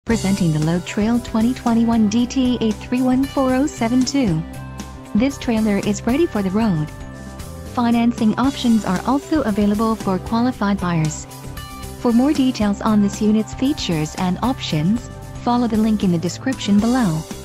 Presenting the Load Trail 2021 DT8314072. This trailer is ready for the road. Financing options are also available for qualified buyers. For more details on this unit's features and options, follow the link in the description below.